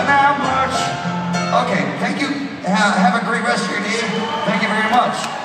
not much. Okay, thank you. Have a great rest of your day. Thank you very much.